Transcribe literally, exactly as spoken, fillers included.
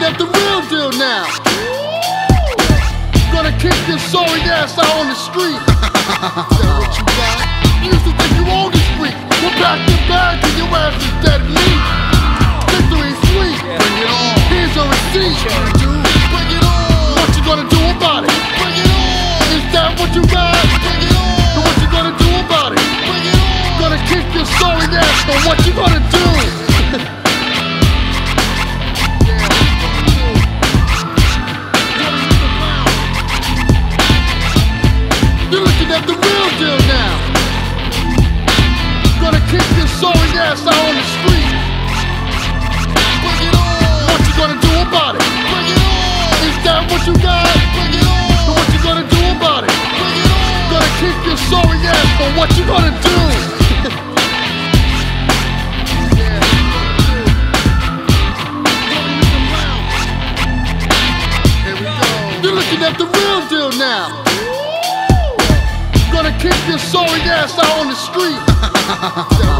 at the real deal now. Gonna kick your sorry ass out on the street. That what you got? You used to think you owned the street. Well, pack your bag and your ass is dead meat. Victory is sweet. Bring it on. Here's your receipt. Bring it on. What you gonna do about it? Bring it on. Is that what you got? Bring it on. And what you gonna do about it? Bring it on. Gonna kick your sorry ass, but what you gonna do? You're looking at the real deal now. Gonna kick your sorry ass out on the street. Bring it on. What you gonna do about it? Bring it on. Is that what you got? Bring it on. And what you gonna do about it? Bring it on. Gonna kick your sorry ass, but what you gonna do? You're looking at the real deal now. Gonna kick your sorry ass out on the street.